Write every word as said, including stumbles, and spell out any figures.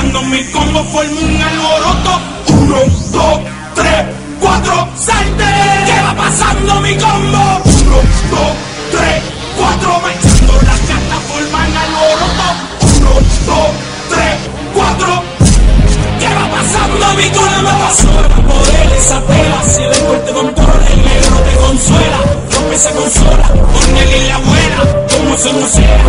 Cuando mi combo forma un alboroto, uno, dos, tres, cuatro, salte. ¿Qué va pasando mi combo? Uno, dos, tres, cuatro, marchando las cartas forman alboroto. Uno, dos, tres, cuatro. ¿Qué va pasando mi combo? Me pasó el poder esa tela, si el deporte controla, el negro te consuela, rompe esa consola, con él y la abuela, como eso no sea.